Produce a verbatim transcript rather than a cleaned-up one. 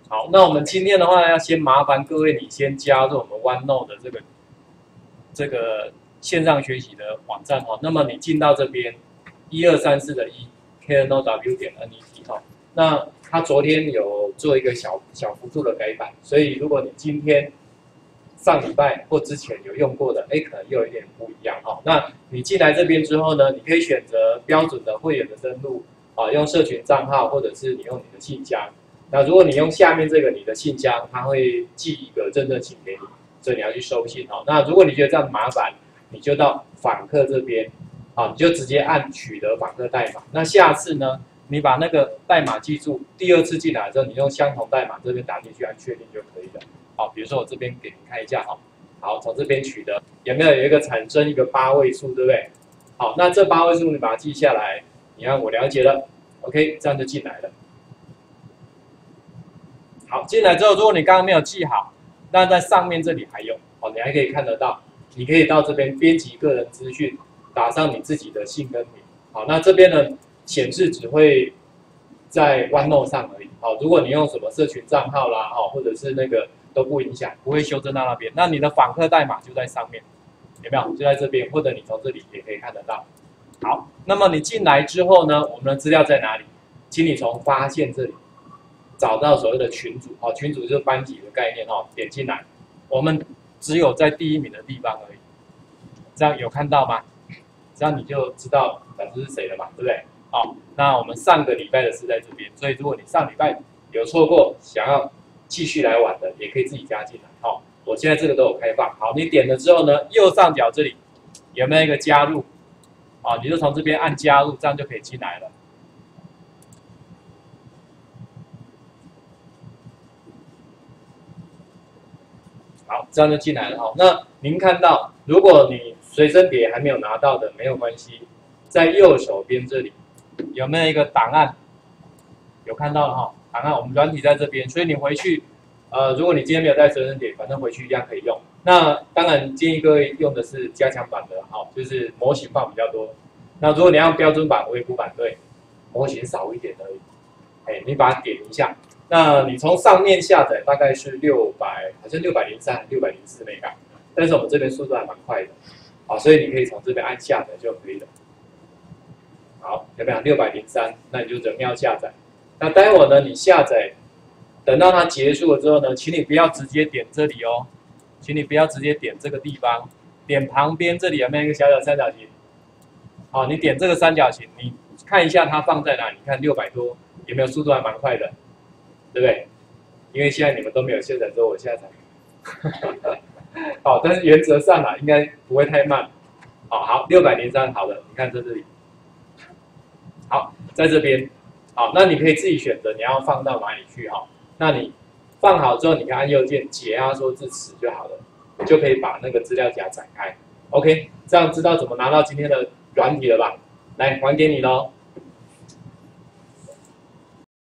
好，那我们今天的话要先麻烦各位，你先加入我们 OneNote 的这个这个线上学习的网站哈。那么你进到这边一二三四的一 know 点 net 哈。那他昨天有做一个小小幅度的改版，所以如果你今天上礼拜或之前有用过的，哎，可能又有一点不一样哈。那你进来这边之后呢，你可以选择标准的会员的登录啊，用社群账号或者是你用你的信箱。那如果你用下面这个你的信箱，它会寄一个认证信给你，所以你要去收信哈。那如果你觉得这样麻烦，你就到访客这边啊，你就直接按取得访客代码。那下次呢，你把那个代码记住，第二次进来的时候，你用相同代码这边打进去按确定就可以了。好，比如说我这边给你看一下哈，好，从这边取得有没有有一个产生一个八位数，对不对？好，那这八位数你把它记下来，你看我了解了 ，OK， 这样就进来了。好，进来之后，如果你刚刚没有记好，那在上面这里还有，哦，你还可以看得到，你可以到这边编辑个人资讯，打上你自己的姓跟名。好，那这边呢显示只会在 OneNote 上而已。好，如果你用什么社群账号啦，哦，或者是那个都不影响，不会修正到那边。那你的访客代码就在上面，有没有？就在这边，或者你从这里也可以看得到。好，那么你进来之后呢，我们的资料在哪里？请你从发现这里。找到所谓的群组，哦，群组就是班级的概念，哦，点进来，我们只有在第一名的地方而已，这样有看到吗？这样你就知道老师是谁了嘛，对不对？好，那我们上个礼拜的是在这边，所以如果你上礼拜有错过，想要继续来玩的，也可以自己加进来，哦，我现在这个都有开放，好，你点了之后呢，右上角这里有没有一个加入？啊，你就从这边按加入，这样就可以进来了。好，这样就进来了哈。那您看到，如果你随身碟还没有拿到的，没有关系，在右手边这里有没有一个档案？有看到了哈，档案我们软体在这边，所以你回去，呃，如果你今天没有带随身碟，反正回去一样可以用。那当然建议各位用的是加强版的，哈，就是模型放比较多。那如果你要用标准版，我也不反对，模型少一点而已。哎，你把它点一下。那你从上面下载大概是六百，好像六百零三、六百零四 mega， 但是我们这边速度还蛮快的，好，所以你可以从这边按下载就可以了。好，有没有六百零三？那你就仍要下载。那待会儿呢，你下载，等到它结束了之后呢，请你不要直接点这里哦，请你不要直接点这个地方，点旁边这里有没有一个小小三角形？好，你点这个三角形，你看一下它放在哪里？你看六百多，有没有速度还蛮快的？对不对？因为现在你们都没有下载之后，我现在才好，但是原则上啊，应该不会太慢。好，好，六百零三，好的，你看在这里，好，在这边，好，那你可以自己选择你要放到哪里去哈。那你放好之后，你可以按右键解压缩至此就好了，就可以把那个资料夹展开。OK， 这样知道怎么拿到今天的软体了吧？来，还给你喽。